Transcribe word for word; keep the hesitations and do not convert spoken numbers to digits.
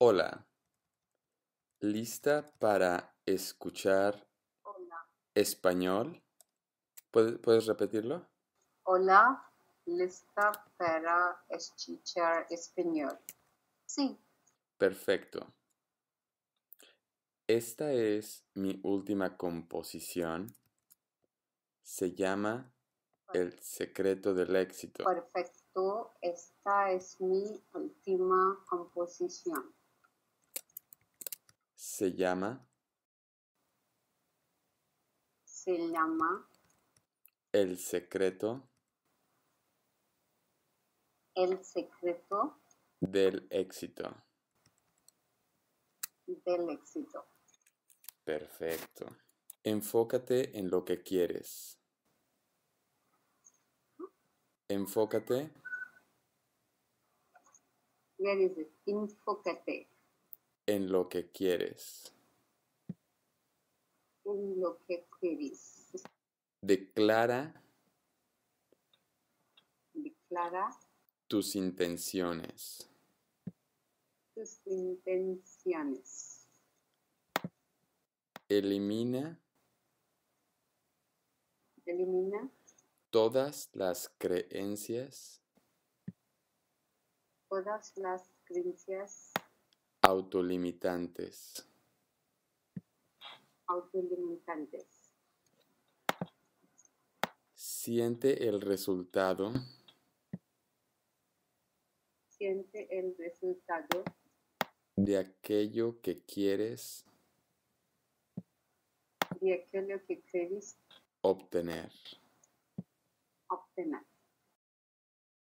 Hola, ¿lista para escuchar Hola. español? ¿Puedes, puedes repetirlo? Hola, lista para escuchar español. Sí, Perfecto. Esta es mi última composición. Se llama El secreto del éxito. perfecto. Esta es mi última composición. Se llama Se llama El secreto El secreto del éxito. del éxito. Perfecto. Enfócate en lo que quieres. Enfócate Where is it? Enfócate en lo que quieres. en lo que quieres. Declara Declara tus intenciones. tus intenciones. Elimina Elimina todas las creencias todas las creencias autolimitantes. autolimitantes. Siente el resultado Siente el resultado de aquello que quieres de aquello que quieres obtener. obtener.